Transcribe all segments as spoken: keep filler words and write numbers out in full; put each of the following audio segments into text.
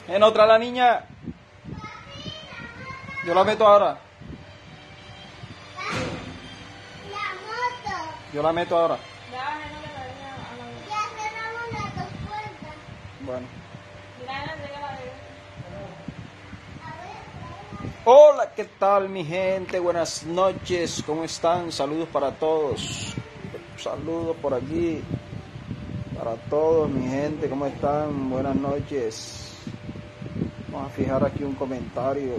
En otra la niña. Yo la meto ahora. La moto. Yo la meto ahora. Ya bajé la cadena a la vez. Ya cerramos las dos puertas. Bueno. Mira, ya entregué la de Hola, ¿qué tal mi gente? Buenas noches, ¿cómo están? Saludos para todos. Saludos por aquí. Para todos mi gente, ¿cómo están? Buenas noches. Vamos a fijar aquí un comentario.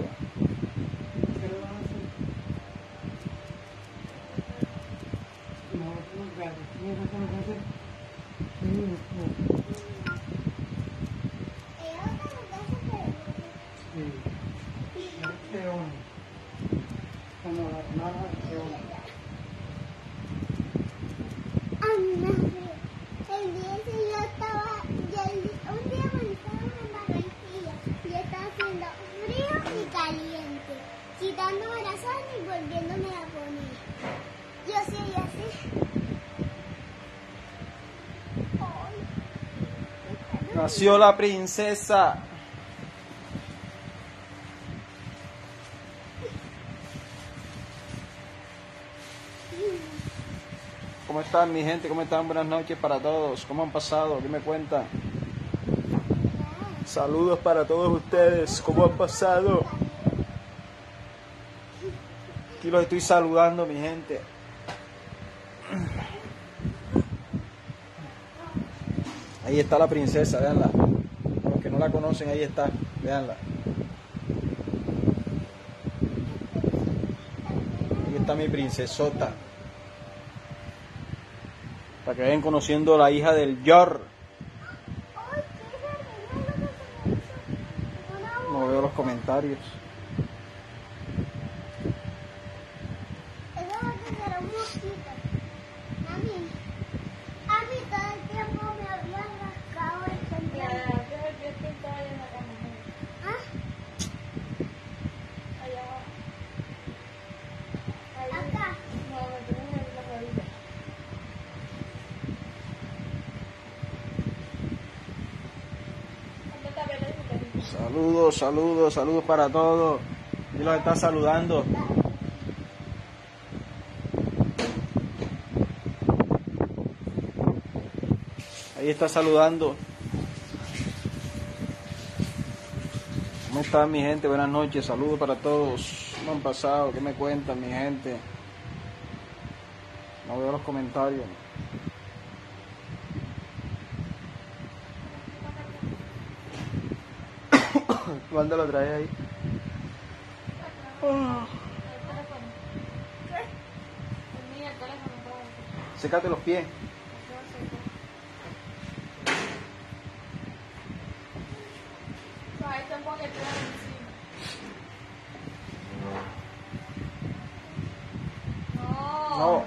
El día que yo estaba, yo el- un día cuando estábamos en Barranquilla, yo estaba haciendo frío y caliente, quitándome la sábana y volviéndome a poner. Yo así y así. Ay. Nació la princesa. ¿Cómo están mi gente? ¿Cómo están? Buenas noches para todos. ¿Cómo han pasado? ¿Qué me cuentan? Saludos para todos ustedes. ¿Cómo han pasado? Aquí los estoy saludando mi gente. Ahí está la princesa, véanla. Para los que no la conocen, ahí está. Véanla. Ahí está mi princesota. Para que vayan conociendo la hija del Yor. Ay, qué hermoso. No veo los comentarios. Eso va a tener un mosquito. A mí, a mí todo el tiempo me había rascado el Ya, centro. yo yo estoy todavía en la cama. ¿Ah? Allá abajo. Ahí. Acá. No, me tengo que ir la rodilla. ¿Dónde está Belén? Saludos, saludos, saludos para todos. Y los está saludando. Ahí está saludando. ¿Cómo están mi gente? Buenas noches, saludos para todos. ¿Cómo han pasado? ¿Qué me cuentan mi gente? No veo los comentarios. ¿Cuándo lo traes ahí? El teléfono. ¿Qué? El mío, el teléfono. Todo. Sécate los pies. Ahí te pongo el teléfono encima. No. No.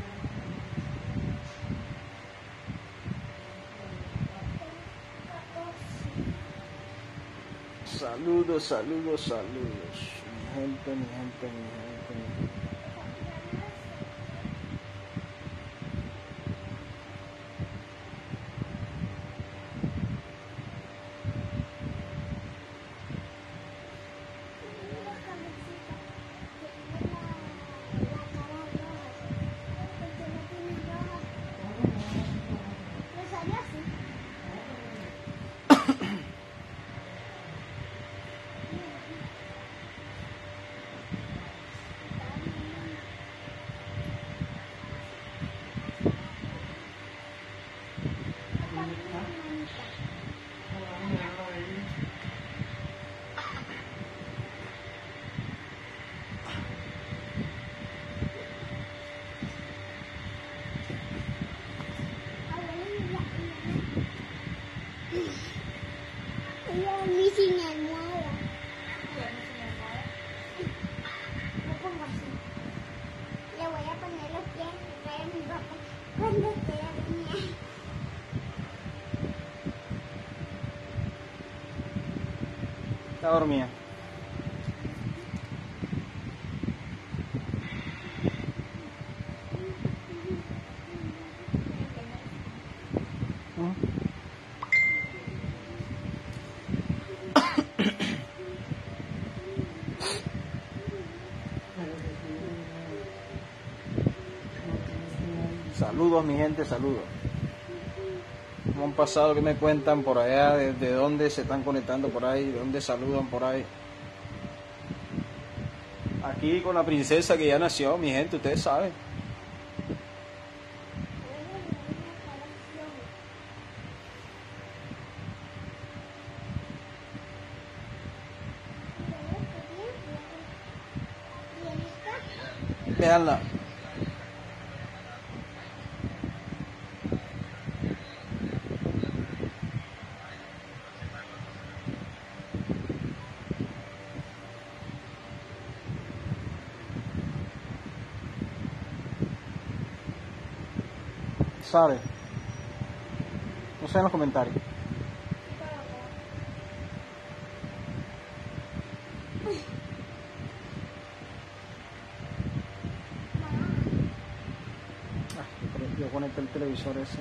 Saludos, saludos, saludos. Mi gente, mi gente, mi gente. Mi gente. Me salió así. Ella a mí sin almohada. Lo pongo así. Le voy a poner los pies a mi papá cuando esté a dormir. Está dormida. Saludos, mi gente, saludos. ¿Cómo han pasado? ¿Qué me cuentan por allá? ¿De, de dónde se están conectando por ahí? ¿De dónde saludan por ahí? Aquí con la princesa que ya nació, mi gente, ustedes saben. Veanla. ¿Sabe? No sé en los comentarios. Yo conecto el televisor ese.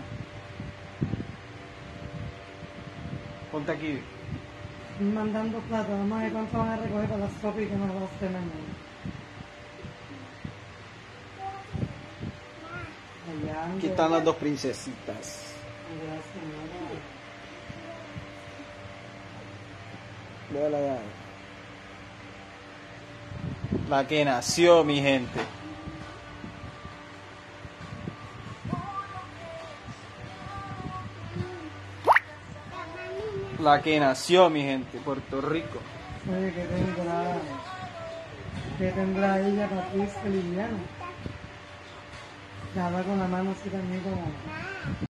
Ponte aquí. Mandando plata, vamos a ver cuánto van a recoger para las sopas y que nos va a hacer mañana. Allá, Aquí están las dos princesitas. allá, señora. Véala ya. La que nació, mi gente. La que nació, mi gente, Puerto Rico. Oye, ¿qué tendrá? ¿Qué tendrá ella, Patricia Liliana? Que habla con la mano así también como...